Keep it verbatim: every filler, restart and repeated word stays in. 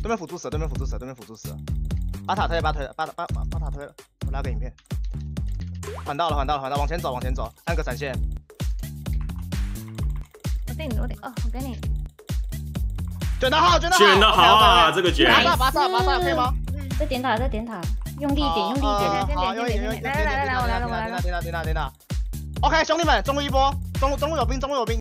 对面辅助死，对面辅助死，对面辅助死。把塔推，把推，把把把把塔推了。我拉个影片。缓到了，缓到了，缓到，往前走，往前走，按个闪现。 我给你，我给哦，我给你。 卷得好，卷得好， 卷得好啊！这个卷。 拔上，拔上，拔上，可以吗？ 再点塔，再点塔，用力点，用力点， 好，用力点，用力点， 来来来来，我来了，我来了。 点塔，点塔，点塔，点塔。OK， 兄弟们，中路一波，中路中路有兵，中路有兵。